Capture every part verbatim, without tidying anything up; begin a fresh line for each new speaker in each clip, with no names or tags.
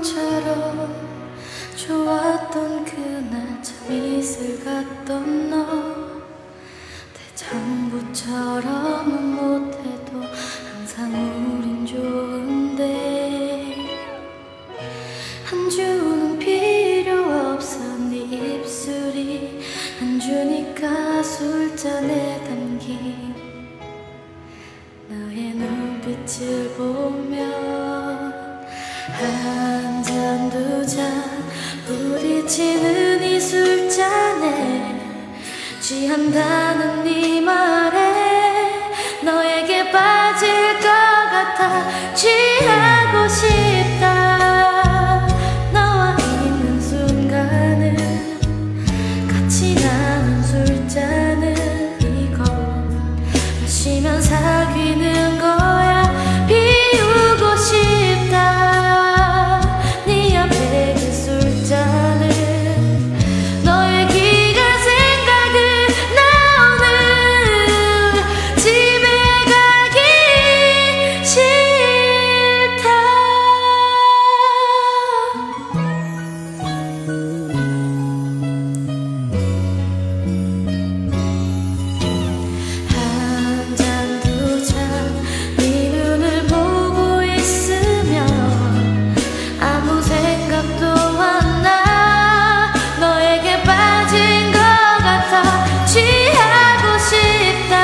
것처럼 좋았던 그날 참 이슬 같던 너 대장부처럼은 못해도 항상 우린 좋은데 한 주는 필요 없어 네 입술이 안 주니까 술잔에 담긴 너의 눈빛을 보면 한 잔 두 잔 부딪히는 이 술잔에 취한다는 네 말에 너에게 빠질 것 같아 취하고 싶다. 너와 있는 순간은 같이 나눈 술잔은 이거 마시면 사귀는 거야. 비우고 싶다. 네 앞에 그 술잔을 너의 귀가 생각을 나 오늘 집에 가기 싫다. 한 잔 두 잔 네 눈을 보고 있으면 아무 생각도 안 나. 너에게 빠진 것 같아 취하고 싶다.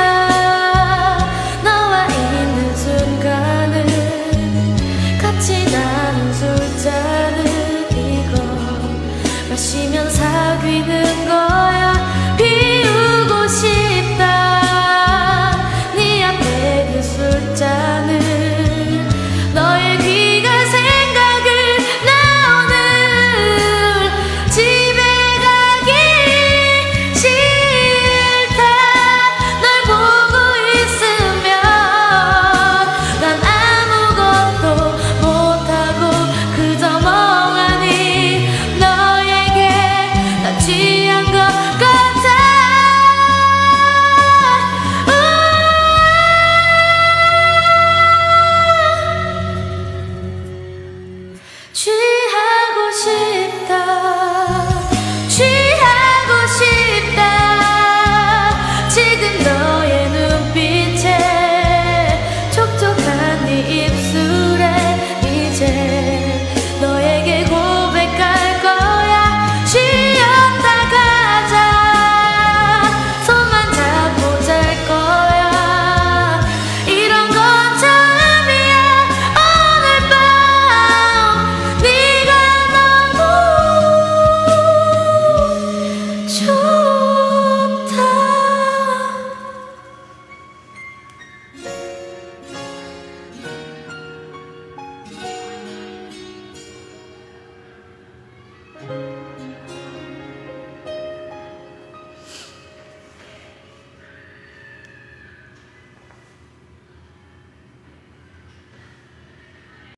너와 있는 순간을 같이 나눈 술잔을 이거 마시면 사귀는 거야. 비우고 싶다. 네 앞에 그 술잔을 너의 귀가 생각을 나 오늘 집에 가기 싫다. 널 보고 있으면 난 아무것도 못하고 그저 멍하니 너에게 나 취한 것 같아. 취하고 싶다. 취하고 싶다. 지금 너의 눈빛에 촉촉한 네 입술에 이제 너에게 고백할 거야. 쉬었다 가자. 손만 잡고 잘 거야. 이런 건 처음이야. 오늘 밤 네가 너무 좋다.